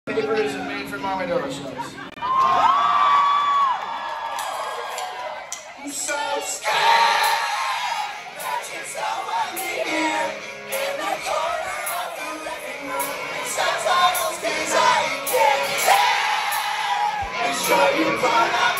Papers and made from armadillo shells. I'm so scared that you're someone here in the corner of the living room. It sounds almost as I can't tell. I'm sure you put